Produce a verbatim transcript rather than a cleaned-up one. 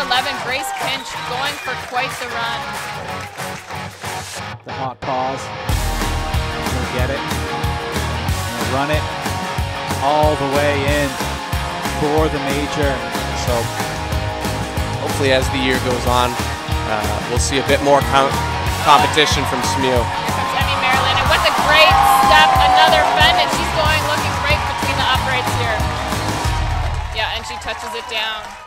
eleven, Grace Pinch, going for quite the run. The hot pause. Gonna get it. Gonna run it all the way in for the major. So hopefully as the year goes on, uh, we'll see a bit more com competition from S M U. Here comes Emmy Marilyn, and what a great step, another bend, and she's going looking great between the uprights here. Yeah, and she touches it down.